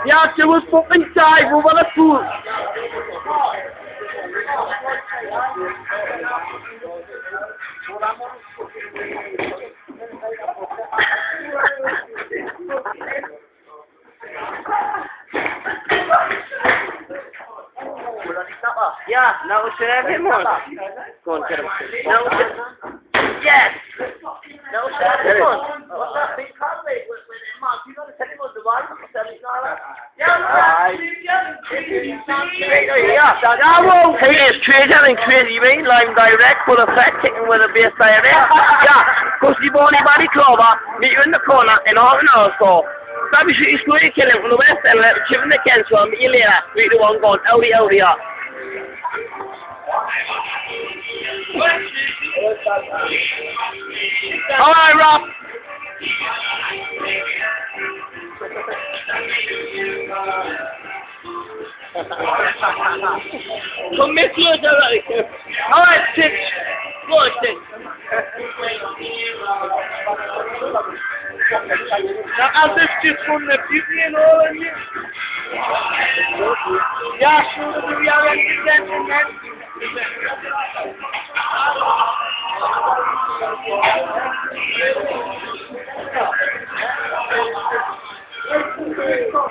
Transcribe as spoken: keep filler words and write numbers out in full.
Ja, she was fucking tight, we want to food. Yeah, now we should have him on. Go on, get him. Now we should... Yes! Now we should have him on. What's that big Conway with, with him, Mark? You got to tell him on the one. Tell him all that. Yeah, I won't take it straight and crazy, mean, line direct, full effect, kicking with a bass direct. Yeah, because the bony body clover, meet you in the corner, and all in our score. Probably should you straight kill him from the west and let him in the cancel, meet you later, meet the one going, outy, outy, up. Alright, Rob. Come miss yours already. Alright, Stitch. Go on, Stitch. Now, I'll just just from the beauty and all of you. Yeah, sure, we are representing that.